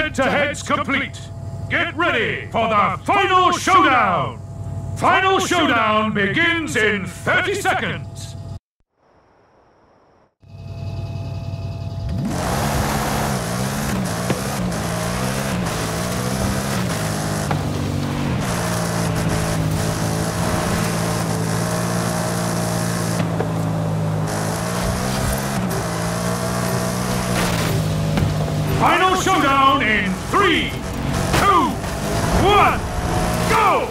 Head-to-head's complete. Get ready for the final showdown. Final showdown begins in 30 seconds. Final showdown in 3, 2, 1, go!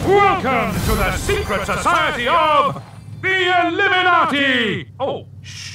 Welcome to the secret society of the Illuminati! Oh, shh.